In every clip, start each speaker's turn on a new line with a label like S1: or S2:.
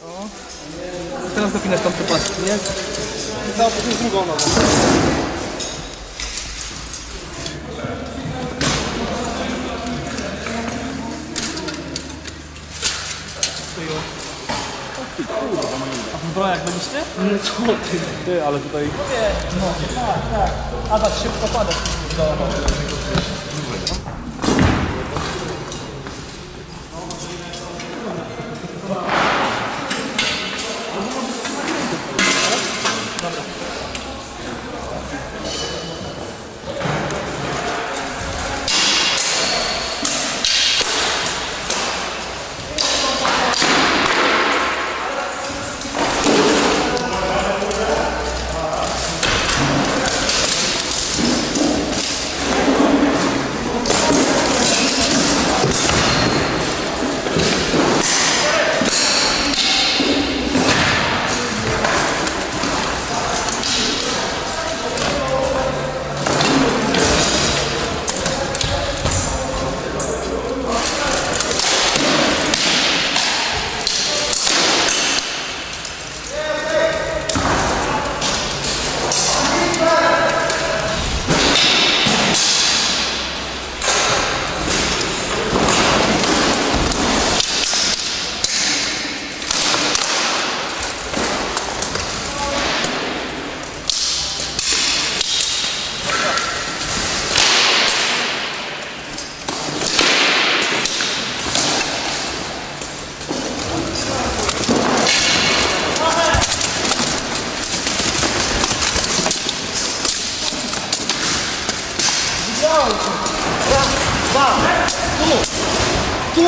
S1: O. Teraz dopinasz tam te paski, nie?
S2: Za później z drugą nogą.
S1: A w zbrojach byliście?
S2: Nie, co ty? Ty, ale tutaj...
S1: No, tak. Adaś szybko pada.
S2: Raz, dwa, tu,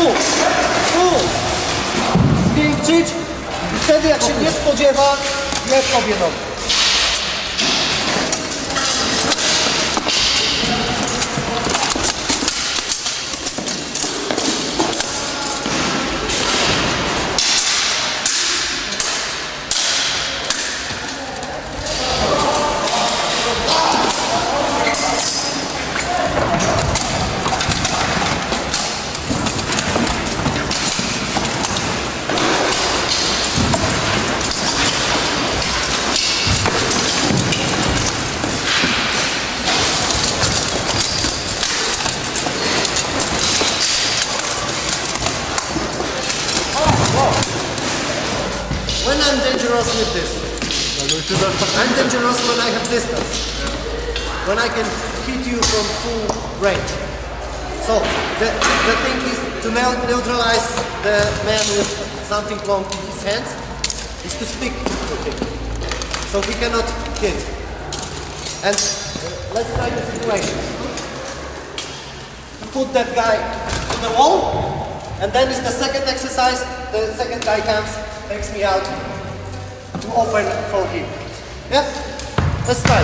S2: zwiększyć i wtedy jak się nie spodziewa, jest obie nogi. When I'm dangerous with this, I'm dangerous when I have distance, when I can hit you from full range. So the thing is to neutralize the man with something long in his hands is to stick to him, so he cannot hit. And let's try the situation. Put that guy to the wall, and then is the second exercise. The second guy comes, takes me out to open for him. Yeah? Let's try.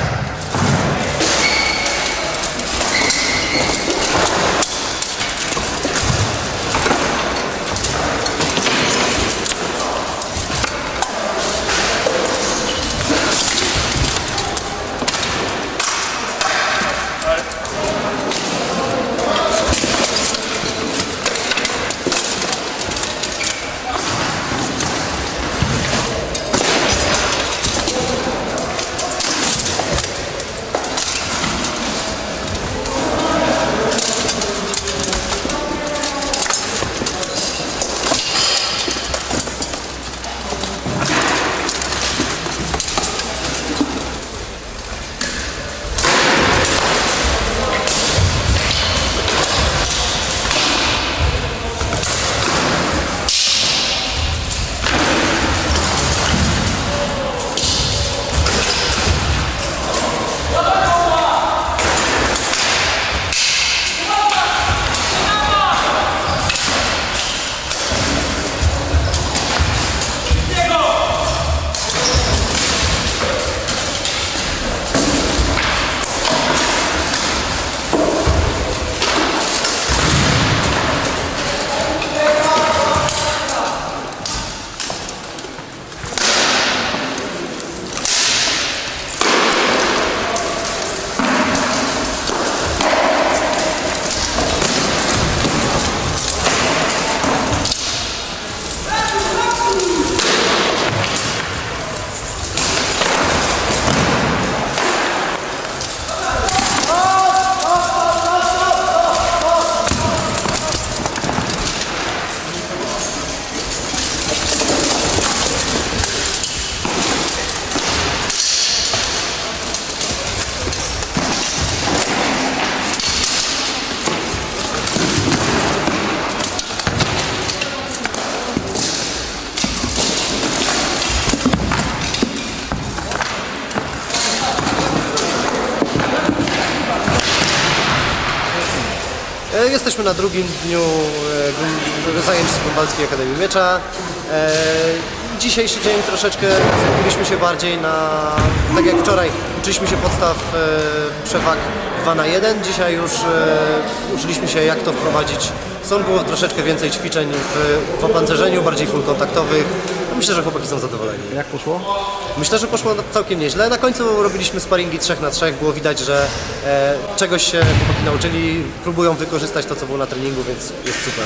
S2: jesteśmy na drugim dniu zajęć z Grunwaldzkiej Akademii Miecza. Dzisiejszy dzień troszeczkę skupiliśmy się bardziej na, tak jak wczoraj, uczyliśmy się podstaw przewag 2 na 1. Dzisiaj już uczyliśmy się, jak to wprowadzić. Stąd było troszeczkę więcej ćwiczeń w opancerzeniu, bardziej full kontaktowych. No myślę, że chłopaki są zadowoleni.
S3: Jak poszło?
S2: Myślę, że poszło całkiem nieźle. Na końcu robiliśmy sparingi 3 na 3. Było widać, że czegoś się chłopaki nauczyli. Próbują wykorzystać to, co było na treningu, więc jest super.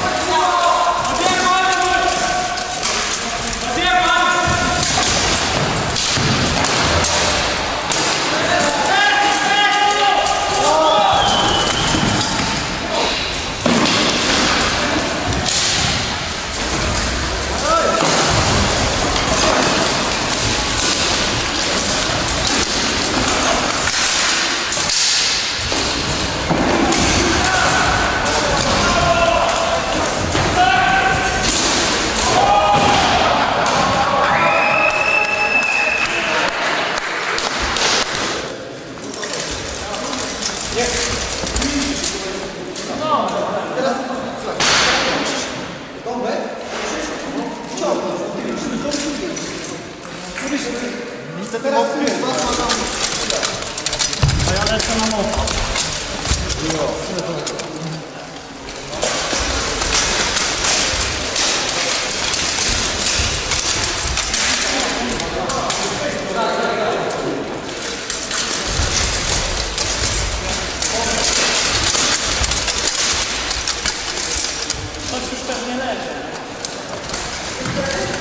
S1: Coś już pewnie leży.